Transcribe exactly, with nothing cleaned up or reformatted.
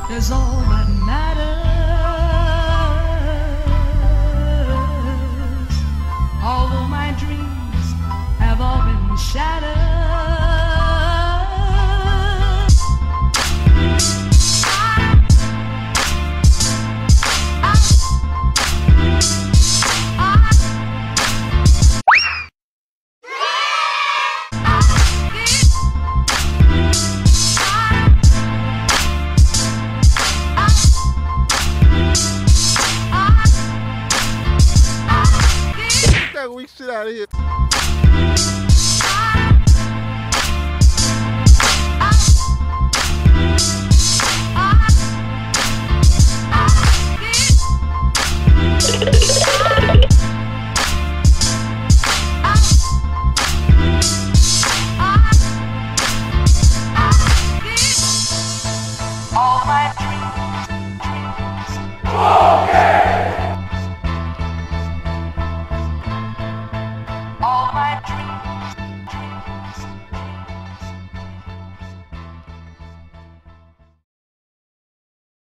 is all that matters. Although my dreams have all been shattered. Weak shit out of here.